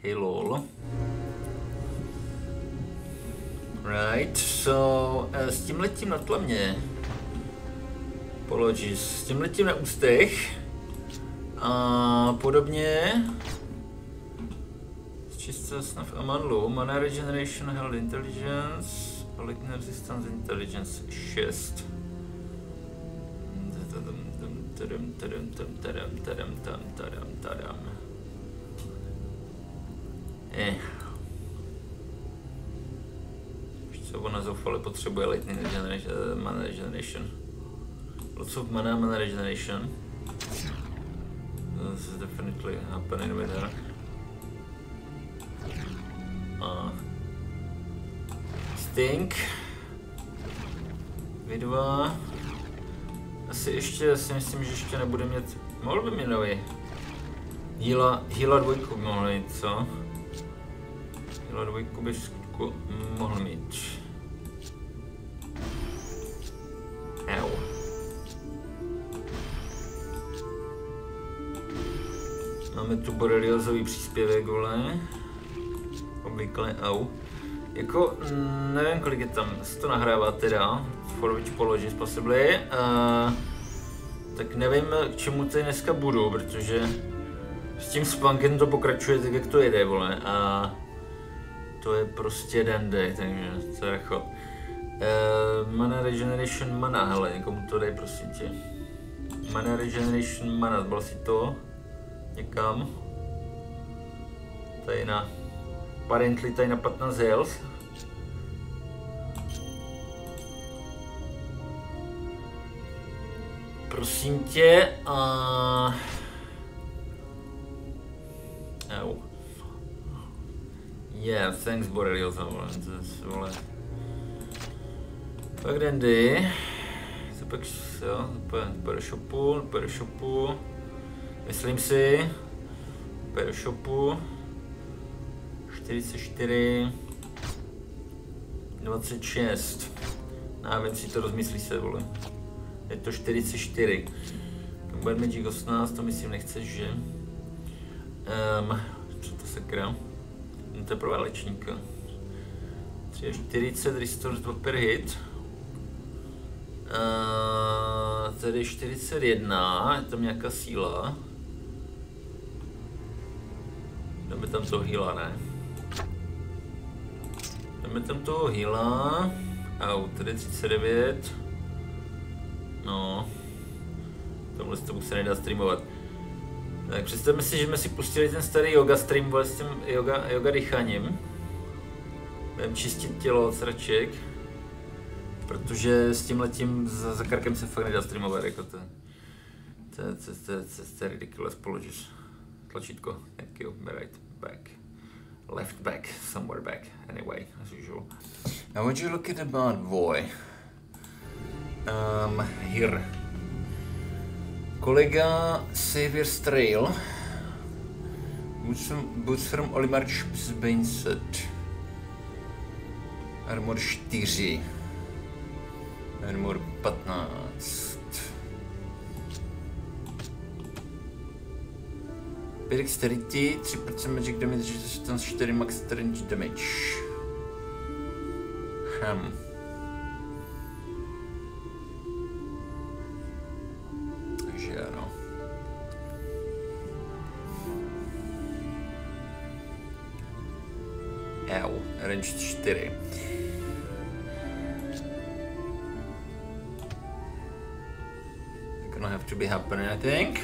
Hey lol. Right, so s tímhletím na tlamě položí, s tímhletím na ústech a podobně. Čistě snuff a manlu, mana regeneration, health intelligence, lightning resistance intelligence 6. Víš co, ona zoufale potřebuje lightning regeneration, mana regeneration. Lots of mana regeneration. This is definitely happening with her. Stink. Vy dva. Asi ještě, si myslím, že ještě nebude mít, mohl by mě nový. Heala 2 by mohl mít, co? Heala 2 by v skutku mohl mít. Au. Máme tu boreliozový příspěvek, vole. Obvykle, au. Jako, nevím, kolik je tam, se to nahrává teda, for which položí possibly, tak nevím, k čemu tady dneska budu, protože s tím spankem to pokračuje tak, jak to jede, vole, a to je prostě dandy, takže to je chod. Mana regeneration mana, hele, někomu to dej, prosím tě. Mana regeneration mana, zbal si to někam. Tady na, apparently tady na 15 health. Prosím tě, au. Yeah, thanks Borelioza, vole. Tak dandy. To pak, jo, to do shopu. Myslím si. Do shopu. 44. 26. Nevím, si to rozmyslí se, vole. Je to 44. Combat Magic 18, to myslím nechceš, že? Co to sakra? No to je pro válečníka. 40, restores 2 per hit. Tady 41, je tam nějaká síla. Dáme tam toho heala, ne? Dáme tam toho heala. Au, tady 39. No, tomhle tomu se nedá streamovat. Tak představme si, že jsme si pustili ten starý yoga stream s tím yoga dýcháním. Budeme čistit tělo od sraček. Protože s tímhletím za karkem se fakt nedá streamovat, jako to je ridiculous, položíš tlačítko, thank you, right back, left back, somewhere back, anyway, as usual. Now would you look at the bad boy? Here. Kolega Xavier Strail. Boots from Olimar Bane set. Armor 4. Armor 15. Dexterity, 3% magic damage, resistance 4 max range damage. Takže ano. Au, range 4. Gonna have to be happening, I think.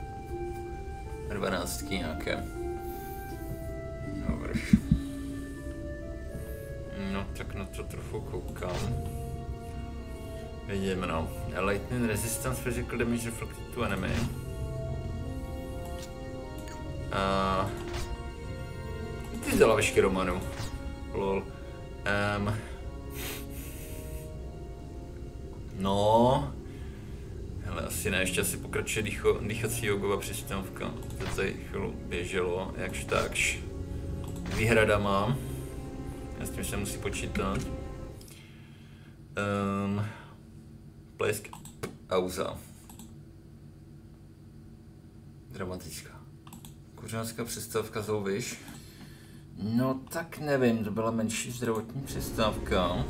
12 nějaké. Dobrš. No tak na to trochu koukám. Vidíme, no. Lightning resistance physical damage reflected to enemy. Ty zdala veškerou manu. Lol. No. Hele, asi ne, ještě asi pokračuje dýchací jogová přestávka. To tady chvíli běželo, jakž takž. Výhrada mám. Já s tím se musí počítat. Plesk. Pauza. Dramatická. Kuřácká přestávka zouvíš. No tak nevím, to byla menší zdravotní přestávka.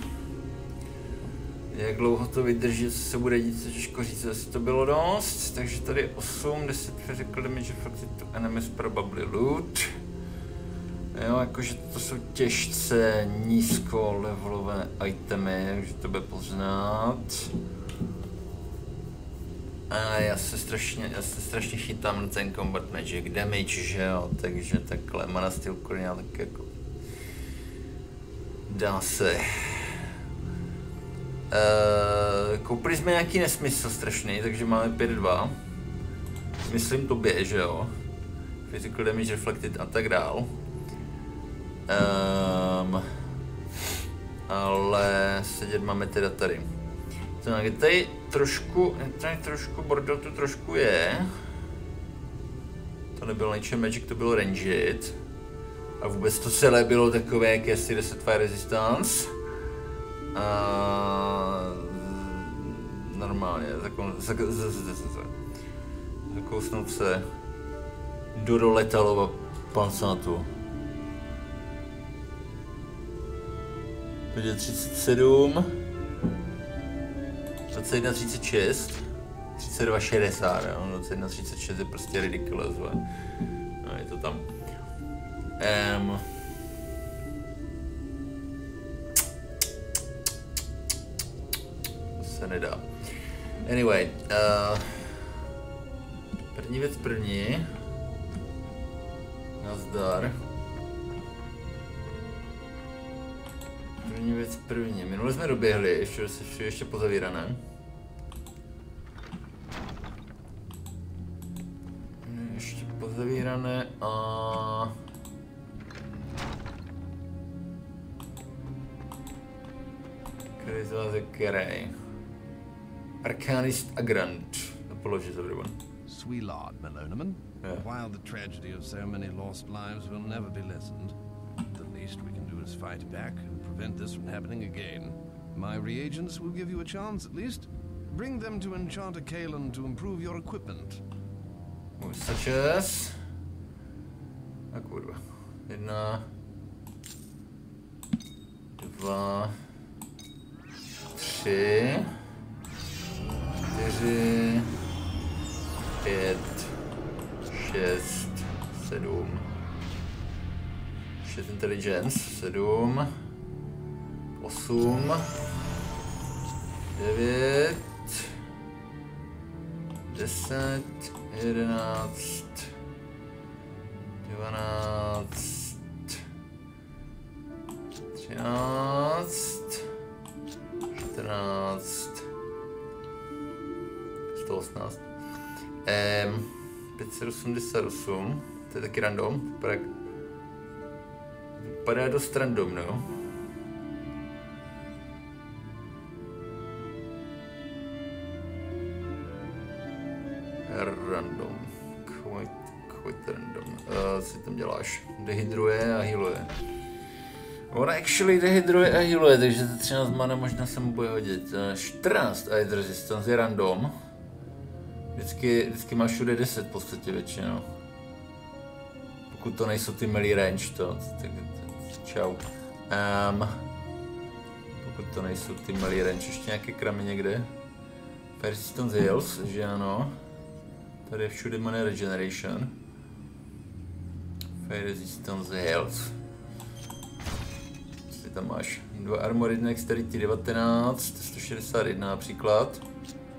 Jak dlouho to vydrží, co se bude dít, co těžko říct, jestli to bylo dost. Takže tady 8, 10 řekl damage affected to enemies probably loot. Jo, jakože to jsou těžce nízkolevelové itemy, takže to bude poznat. A já se strašně chytám na ten combat magic damage, že jo, takže takhle mana styl kurňa, tak jako dá se. Koupili jsme nějaký nesmysl strašný, takže máme 5-2. Myslím tobě, že jo. Physical damage reflected a tak dál. Ale sedět máme teda tady. Tak tady trošku bordel tu trošku je. To nebylo Nature Magic, to bylo Ranged. A vůbec to celé bylo takové jakési 10 fire resistance. Normálně, zakousnout se do role Talova pansátu. Bude 37, 21, 36, 32, 60, jo, 21, 36 je prostě ridiculous, no, je to tam. To se nedá. Anyway, první věc první. Nazdar. První věc první. Minule jsme doběhli, ještě pozavírané. Ještě pozavírané a... Který z vás je kerej? Arcanist Agrand. Apologies everyone. Sweet Lord Melonaman, while the tragedy of so many lost lives will never be lessened, the least we can do is fight back and prevent this from happening again. My reagents will give you a chance at least. Bring them to Enchanter Kalen to improve your equipment. Such as... A kurva. 1, 2, 3, 4, 5, 6, 7, 6 intelligence, 7, 8, 9, 10, 11, 12, 13, 14, 118. 588, to je taky random, vypadá dost random, no. Random, quite random. Co tam děláš? Dehydruje a healuje. Ona actually dehydruje a healuje, takže za 13 mana možná se mu bude hodit. 14 Ice Resistance je random. Vždycky máš všude 10 v podstatě většinou. Pokud to nejsou ty melee range, tak čau. Pokud to nejsou ty melee range, ještě nějaké kramy někde. Fire Resistance Heals, že ano. Tady je všude mana regeneration. Fire Resistance Heals. Co ty tam máš? 2 Armor, 1 Dexterity 19, 161 například.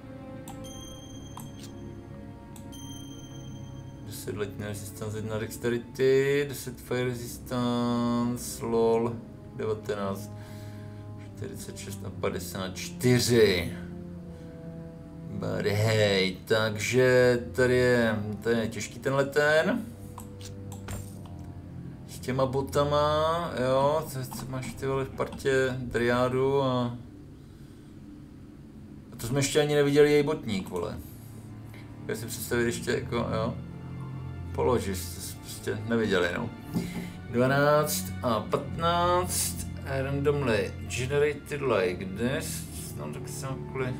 10 letní resistance, 1 dexterity, 10 fire resistance, lol, 19, 46 a 54. But hej, takže tady je těžký tenhle ten. S těma botama, jo, co máš ty vole v partě Dryadu a to jsme ještě ani neviděli její botník, vole. Já si představit ještě jako, jo. Položí, prostě neviděli, no. 12 a 15 randomly generated like this. No tak jsem kvůli...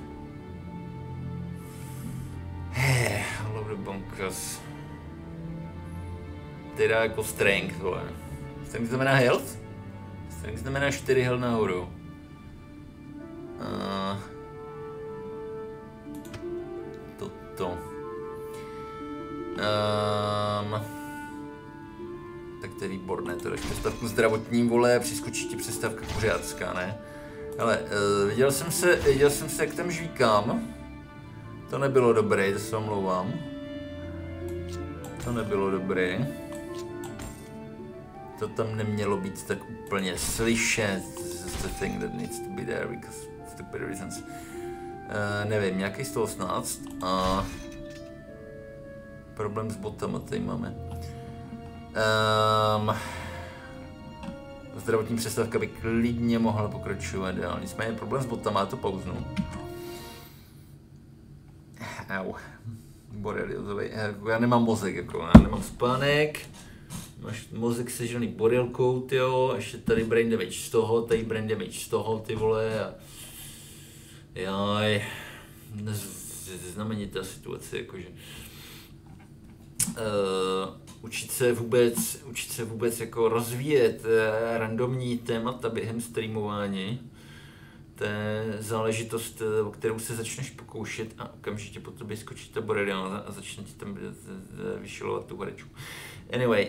All of the bunkers. Teda jako strength, vole. Strength znamená health? Strength znamená 4 health nahoru. Toto. Tak to je výborné, to dáš přestávku zdravotní, vole, přiskočí ti přestávka kuřácká, ne? Hele, viděl jsem se, jak tam žvíkám. To nebylo dobré, to se omlouvám. To nebylo dobré. To tam nemělo být tak úplně slyšet. That's the thing that needs to be there because stupid reasons. Nevím, nějaký 118 a problém s botama tady máme. Zdravotní přestávka by klidně mohla pokračovat dál, nicméně problém s botama, to pauznu. Au. Boreliozový, já nemám mozek, jako, já nemám spánek. Máš mozek sežraný borelkou, tyjo, ještě tady brain damage z toho, tady brain damage z toho, ty vole, a jaj, znamenitá situace, jakože. Učit se vůbec jako rozvíjet randomní témata během streamování, to je záležitost, o kterou se začneš pokoušet a okamžitě po tobě skočí ta borelioza a začne ti tam vyšilovat tu horečku. Anyway,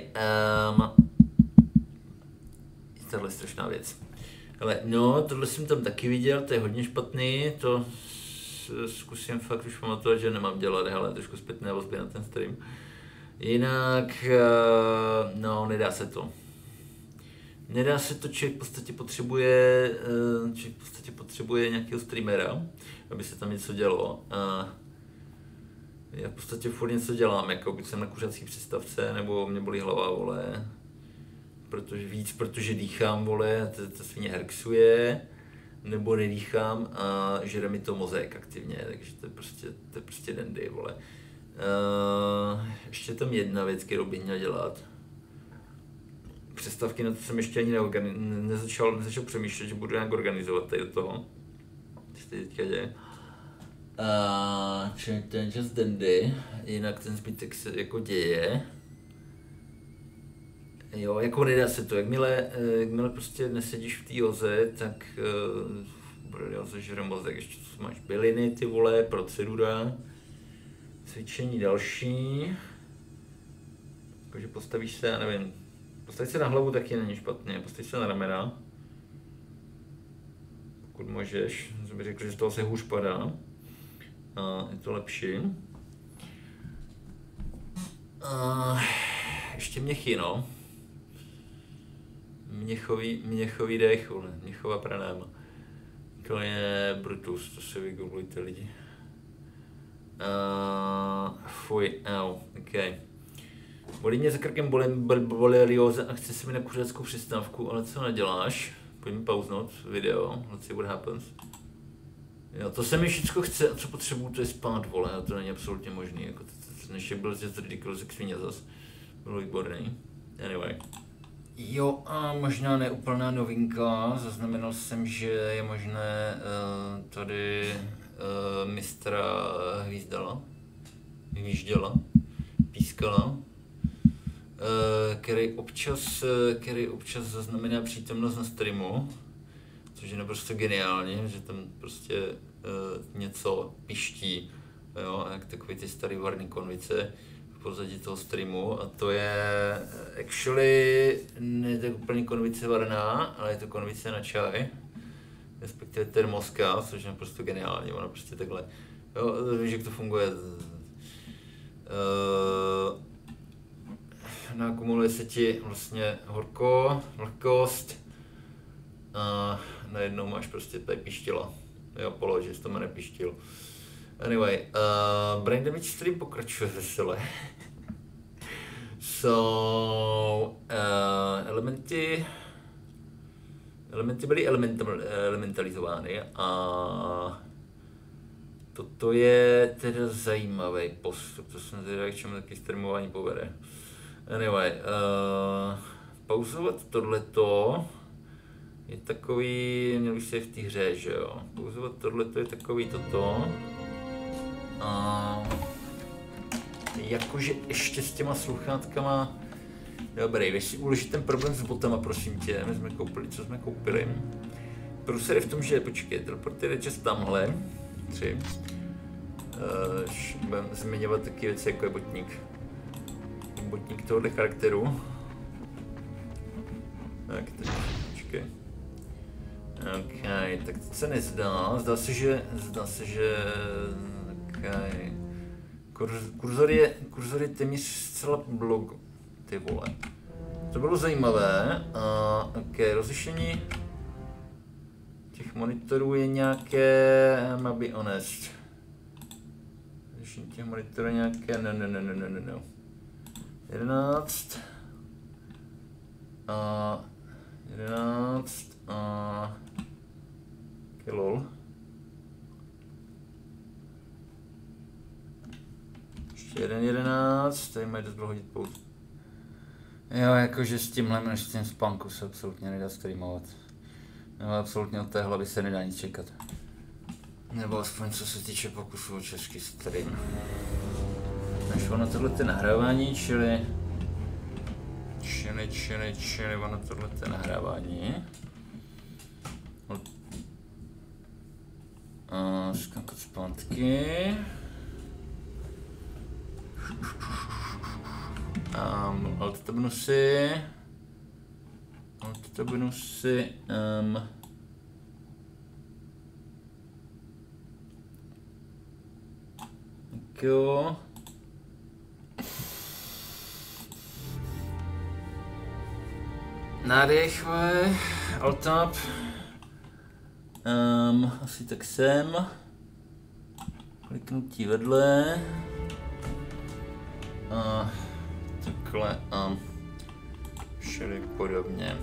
tohle je strašná věc. Ale no, tohle jsem tam taky viděl, to je hodně špatný, to zkusím fakt už pamatovat, že nemám dělat, hele, trošku zpětné vazby na ten stream. Jinak, no, nedá se to. Nedá se to, člověk v podstatě potřebuje nějakého streamera, aby se tam něco dělo. A já v podstatě furt něco dělám, jako když jsem na kuřací přestavce, nebo mě bolí hlava, vole. Protože dýchám, vole, to svině herxuje, nebo nedýchám a žere mi to mozek aktivně, takže to je prostě dandy, vole. Ještě tam jedna věc, kterou bych měl dělat. Přestávky, na to jsem ještě ani nezačal přemýšlet, že budu nějak organizovat tady do toho. Co se teďka děje. Čili to je just dandy, jinak ten zbytek se jako děje. Jo, jako nedá se to, jakmile prostě nesedíš v té joze, tak borelioza žere mozek, ještě tu máš byliny, ty vole, procedura. Cvičení další. Jakože postavíš se, já nevím, postavíš se na hlavu taky není špatně, postavíš se na ramena. Pokud můžeš, bych řekl, že z toho se hůř padá. A je to lepší. Ještě měchy, no. Měchový dech, měchová pranáma. To je Brutus, to si vygooglujte lidi. Fuj, au, ok. Bolí mě za krkem borelioza a chce se mi na kuřáckou přestávku, ale co neděláš? Pojďme pauznout video, let's see what happens. Jo, to se mi všechno chce a co potřebuju, to je spát, vole, a to není absolutně možný, jako dnešek byl z ridiculous jak svině zas. Bylo výborný. Anyway. Jo, a možná neúplná novinka, zaznamenal jsem, že je možné tady mistra hvížděla, pískala, který občas zaznamená přítomnost na streamu, což je naprosto geniální, že tam prostě něco piští, jo, jak takový ty starý varný konvice v pozadí toho streamu, a to je actually ne tak úplně konvice varná, ale je to konvice na čaj, respektive termoska, což je naprosto geniální, ono prostě takhle, jo, víš, jak to funguje. Nakumuluje se ti vlastně vlhkost a najednou máš prostě tady pištila, jo, položit, to mě nepištil. Anyway, brain damage stream pokračuje vesele. Elementy byly elementalizovány a toto je teda zajímavý postup, to jsem teda k čemu taky streamování povede. Anyway, pauzovat tohleto je takový, měl bych se v té hře, že jo, pauzovat tohleto je takový toto. Jakože ještě s těma sluchátkama Dobrý, když si uložit ten problém s botama, prosím tě, my jsme koupili, co jsme koupili. Průser je v tom, že, počkej, teleporter je čas tamhle, 3. Budeme zmiňovat taky věci, jako je botník. Botník tohohle charakteru. Tak, teď, počkej. OK, tak to se nezdá, zdá se, že, okay. Kurzor je téměř zcela blog, ty vole. To bylo zajímavé, OK, rozlišení těch monitorů je nějaké, má be honest. Rozlišení těch monitorů je nějaké, no. 11. 11. Okay, lol. Ještě jeden 11, tady mají dost hodit pouze. Jo, jakože s tímhle množstvím spánku se absolutně nedá streamovat. Nebo absolutně od té hlavy se nedá nic čekat. Nebo aspoň co se týče pokusu o český stream. Než ono tohle nahrávání, čili ono tohle nahrávání. Skankat zpátky. Alt tabnu si. Tak jo. Nádech, alt tab. Asi tak sem. Kliknutí vedle. Takhle všeli podobně.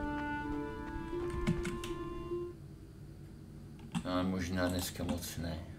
Ale možná dneska moc ne.